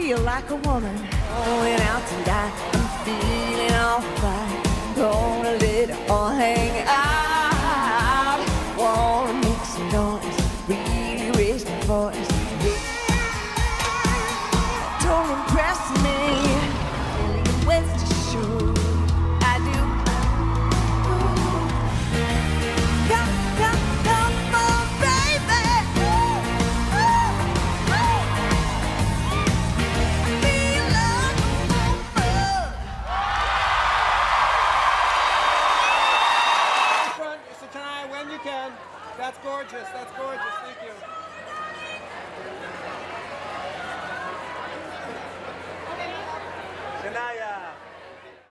feel like a woman. Going out tonight, I'm feeling alright. Gonna let it all hang out. Wanna make some noise, really raise my voice. Don't impress me, feeling ways to show I do. Come, come, come on, baby. Feel like a woman. Front, Mr. Shania, when you can. That's gorgeous. That's gorgeous.